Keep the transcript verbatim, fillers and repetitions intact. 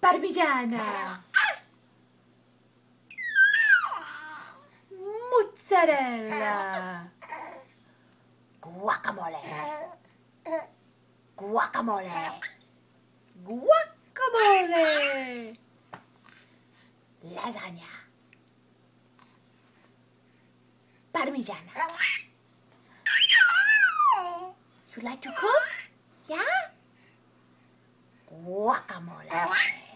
parmigiana, mozzarella, guacamole, guacamole, guacamole, lasagna, parmigiana. You like to cook? Yeah? Guacamole.